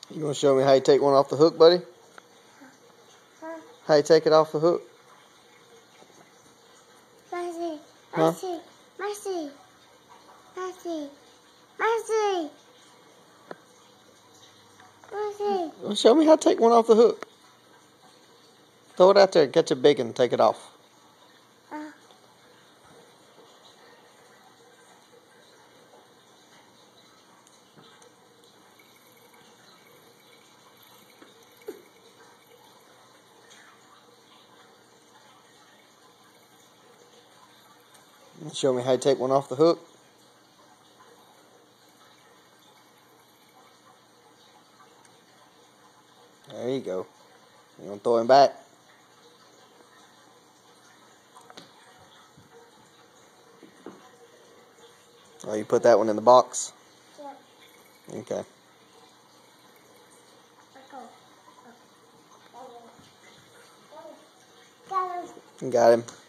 You gonna show me how you take one off the hook, buddy? Huh? How you take it off the hook? Mercy, Huh? mercy, mercy, mercy, mercy, mercy. Well, show me how to take one off the hook. Throw it out there, catch a big one, take it off. Show me how you take one off the hook. There you go. You gonna throw him back? Oh, you put that one in the box? Yeah. Okay. Got him. Got him.